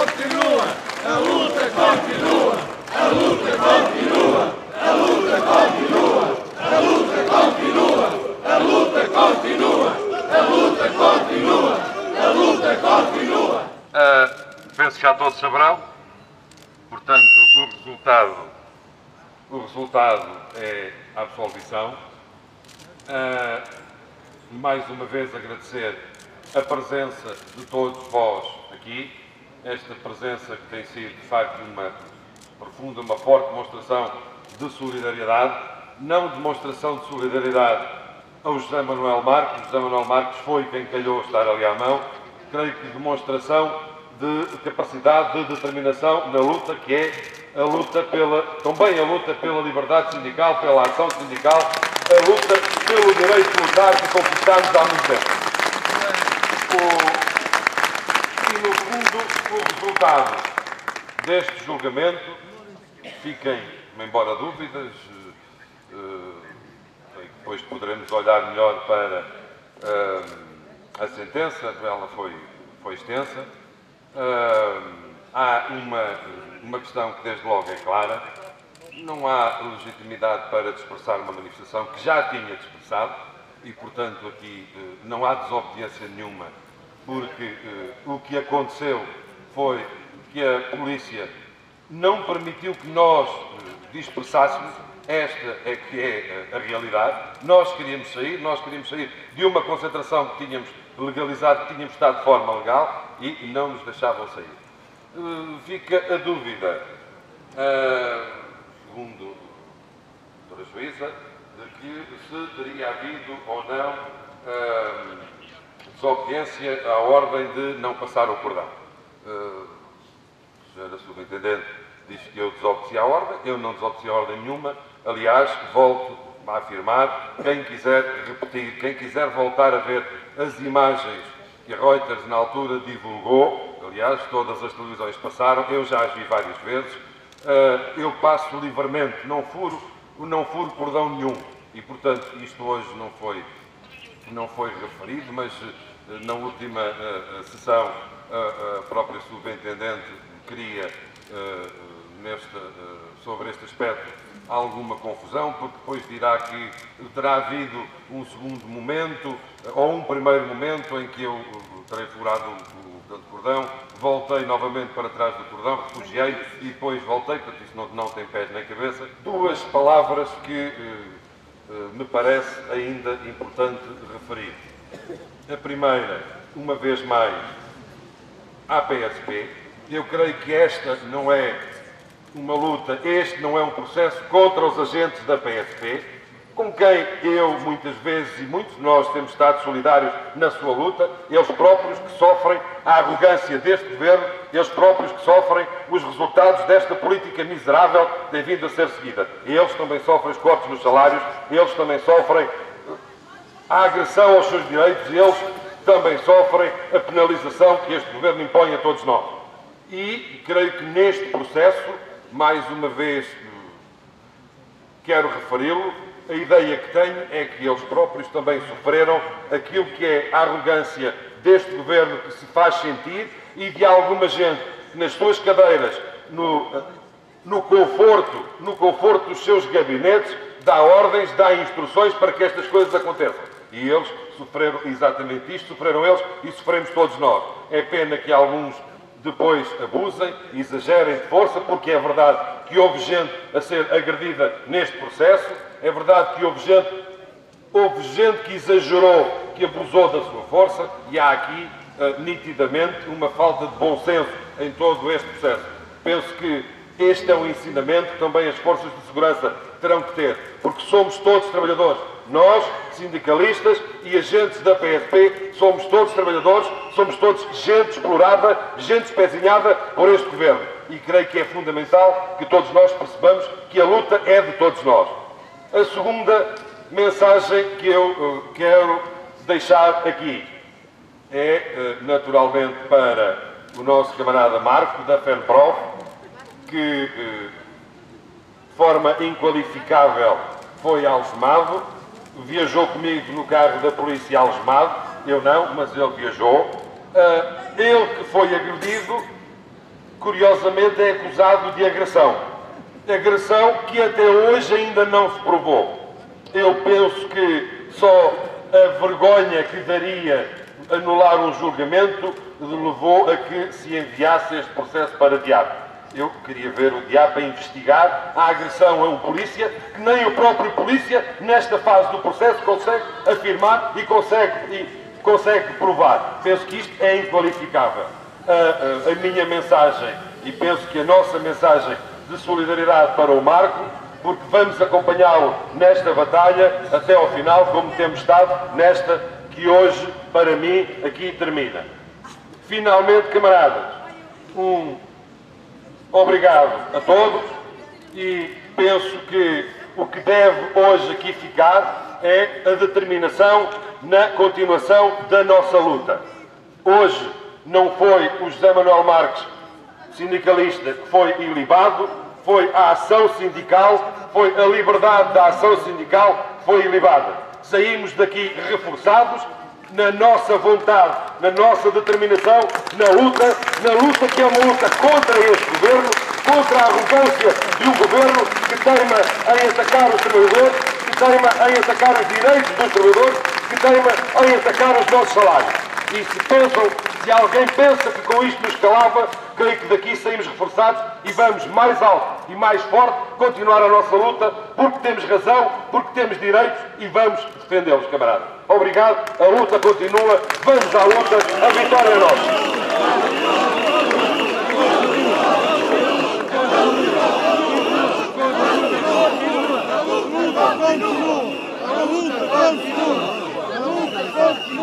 continua, a luta continua, a luta continua, a luta continua, a luta continua, a luta continua, a luta continua, a luta continua. Penso que já todos saberão, portanto, o resultado é a absolvição. Mais uma vez agradecer a presença de todos vós aqui, esta presença que tem sido de facto uma profunda, uma forte demonstração de solidariedade, não demonstração de solidariedade ao José Manuel Marques. José Manuel Marques foi quem calhou estar ali à mão, creio que demonstração de capacidade, de determinação na luta, que é a luta também a luta pela liberdade sindical, pela ação sindical, a luta pelo direito de lutar que conquistámos há muito tempo. E, no fundo, o resultado deste julgamento, fiquem, embora dúvidas, depois poderemos olhar melhor para a sentença, ela foi extensa. Há uma questão que desde logo é clara: não há legitimidade para dispersar uma manifestação que já tinha dispersado e, portanto, aqui não há desobediência nenhuma, porque o que aconteceu foi que a polícia não permitiu que nós dispersássemos. Esta é que é a realidade. Nós queríamos sair de uma concentração que tínhamos legalizado, que tínhamos estado de forma legal e não nos deixavam sair. Fica a dúvida, segundo a doutora juíza, de que se teria havido ou não desobediência à ordem de não passar o cordão. A senhora subintendente diz que eu desobedeci à ordem, eu não desobedeci a ordem nenhuma. Aliás, volto a afirmar, quem quiser repetir, quem quiser voltar a ver as imagens que a Reuters na altura divulgou, aliás, todas as televisões passaram, eu já as vi várias vezes, eu passo livremente, não furo cordão nenhum. E, portanto, isto hoje não foi referido, mas na última sessão a própria subintendente queria, sobre este aspecto, alguma confusão, porque depois dirá que terá havido um segundo momento, ou um primeiro momento, em que eu terei furado o cordão, voltei novamente para trás do cordão, refugiei e depois voltei, portanto isso não tem pés nem cabeça. Duas palavras que me parece ainda importante referir. A primeira, uma vez mais, à PSP. Eu creio que esta não é uma luta, este não é um processo contra os agentes da PSP, com quem eu, muitas vezes, e muitos de nós temos estado solidários na sua luta, eles próprios que sofrem a arrogância deste governo, eles próprios que sofrem os resultados desta política miserável que tem vindo a ser seguida. Eles também sofrem os cortes nos salários, eles também sofrem a agressão aos seus direitos, e eles também sofrem a penalização que este governo impõe a todos nós. E creio que neste processo, mais uma vez quero referi-lo, a ideia que tenho é que eles próprios também sofreram aquilo que é a arrogância deste governo, que se faz sentir, e de alguma gente que nas suas cadeiras, no conforto dos seus gabinetes, dá ordens, dá instruções para que estas coisas aconteçam. E eles sofreram exatamente isto, sofreram eles e sofremos todos nós. É pena que alguns depois abusem, exagerem de força, porque é verdade que houve gente a ser agredida neste processo, é verdade que houve gente que exagerou, que abusou da sua força, e há aqui, nitidamente, uma falta de bom senso em todo este processo. Penso que este é um ensinamento que também as forças de segurança terão que ter, porque somos todos trabalhadores. Nós, sindicalistas e agentes da PSP, somos todos trabalhadores, somos todos gente explorada, gente espezinhada por este governo. E creio que é fundamental que todos nós percebamos que a luta é de todos nós. A segunda mensagem que eu quero deixar aqui é, naturalmente, para o nosso camarada Marco, da FENPROF, que, de forma inqualificável, foi algemado. Viajou comigo no carro da polícia algemado, eu não, mas ele viajou. Ele que foi agredido curiosamente é acusado de agressão. Agressão que até hoje ainda não se provou. Eu penso que só a vergonha que daria anular um julgamento levou a que se enviasse este processo para DIAP. Eu queria ver o DIAP a investigar a agressão a um polícia que nem o próprio polícia, nesta fase do processo, consegue afirmar e consegue provar. Penso que isto é inqualificável. A minha mensagem, e penso que a nossa mensagem de solidariedade para o Marco, porque vamos acompanhá-lo nesta batalha até ao final, como temos estado nesta que hoje, para mim, aqui termina. Finalmente, camaradas, obrigado a todos e penso que o que deve hoje aqui ficar é a determinação na continuação da nossa luta. Hoje não foi o José Manuel Marques, sindicalista, que foi ilibado, foi a ação sindical, foi a liberdade da ação sindical que foi ilibada. Saímos daqui reforçados na nossa vontade, na nossa determinação, na luta que é uma luta contra este governo, contra a arrogância de um governo que teima em atacar os trabalhadores, que teima em atacar os direitos dos trabalhadores, que teima em atacar os nossos salários. E se alguém pensa que com isto nos calava, creio que daqui saímos reforçados e vamos mais alto e mais forte continuar a nossa luta, porque temos razão, porque temos direitos e vamos defendê-los, camaradas. Obrigado, a luta continua, vamos à luta, a vitória é nossa. A luta continua!